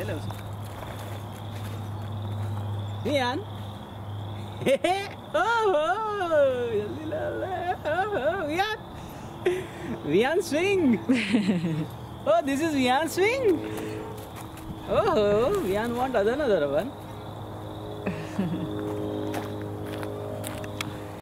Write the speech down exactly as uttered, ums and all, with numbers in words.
ले उसे। Vian. Oh, जल्दी ला ले। Oh, Vian. Vian swing. Oh, this is Vian swing. Oh, Vian want another one.